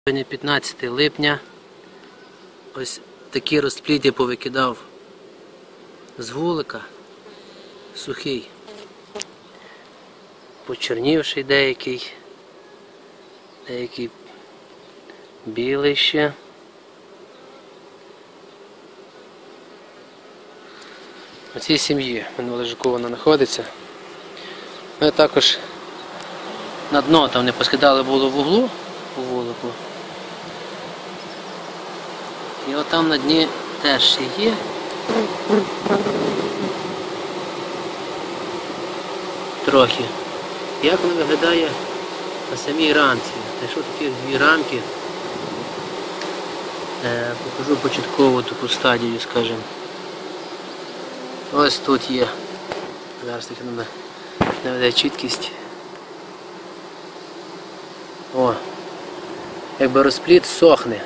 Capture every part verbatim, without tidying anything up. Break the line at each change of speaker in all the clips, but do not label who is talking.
Сьогодні п'ятнадцяте липня. Ось такі розплід я повикидав з вулика. Сухий. Почернівший деякий. Деякий білий ще. У цій сім'ї Лежаку вона знаходиться. Ми також на дно там не поскидали було в углу у вулику. І отам на дні теж ще є. Трохи. Як воно виглядає на самій рамці? Знайшов такі дві рамки. Е, покажу початкову таку стадію, скажімо. Ось тут є. Зараз таки наведе чіткість. О! Якби розплід сохне.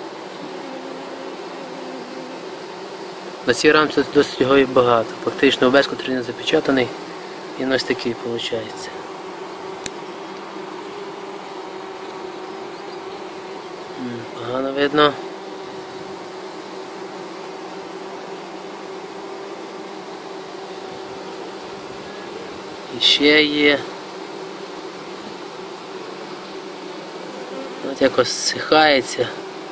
На цій рамці досить його і багато. Фактично увесь котрий запечатаний. І ось такий виходить. Погано видно. І ще є. От якось зсихається.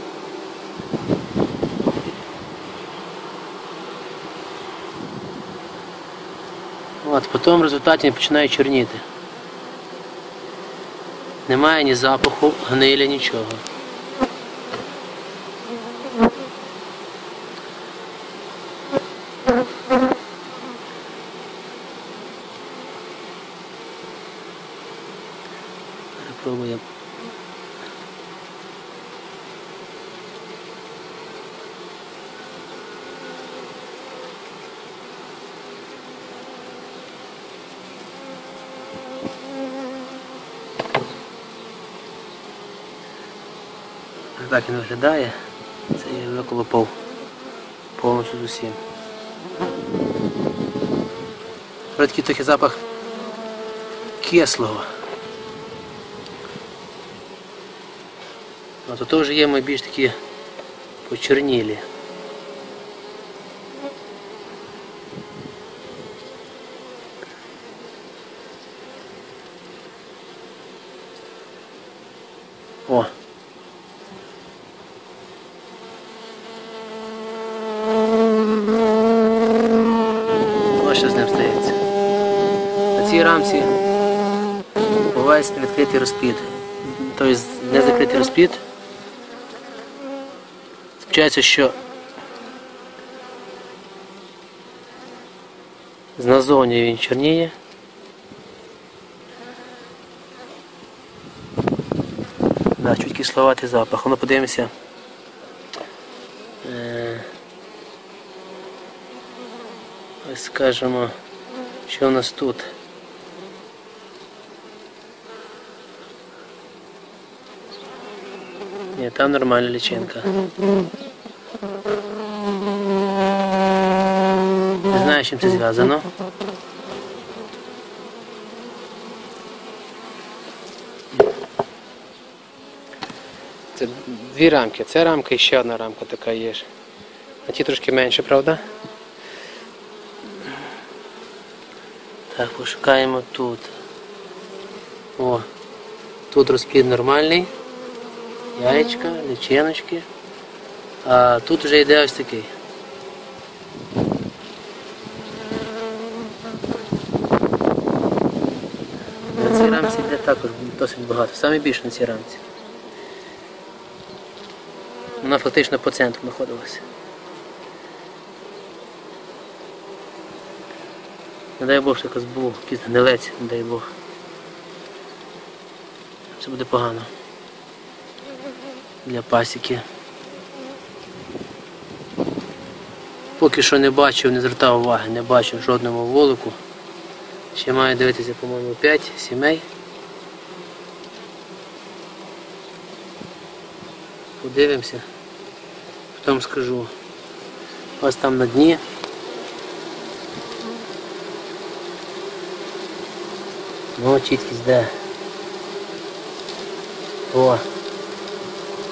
От, потім в результаті він починає чорніти. Немає ні запаху, гнилі, нічого. Пробуємо. Так він виглядає. Це я виколупав повністю з усім. Такий трохи запах кислого. А тут вже є ми більш такі почернілі. О! Ось що з ним стається. На цій рамці відбувається невідкритий розплід. Тобто незакритий розплід. Спочатку, що назовні він чорніє. Да, чуть кисловатий запах. Ну, подивимося. Е, ось скажемо, що у нас тут. Ні, там нормальна личинка. Не знаю, з чим це зв'язано. Це дві рамки. Це рамка і ще одна рамка така є. А ті трошки менше, правда? Так, пошукаємо тут. О, тут розплід нормальний. Яєчка, личиночки. А тут вже йде ось такий. На цій рамці йде також досить багато. Саме більше на цій рамці. Вона фактично по центру знаходилася. Не дай Бог, що якось був якийсь гнилець, не дай Бог. Це буде погано. Для пасіки. Поки що не бачив, не звертав уваги, не бачив жодному вулику. Ще маю дивитися, по-моєму, п'ять сімей. Подивимося, потім скажу. Ось там на дні. Ну, чіткість де. О!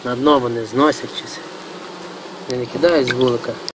на дно вони зносять щось. Вони не кидають з вулика.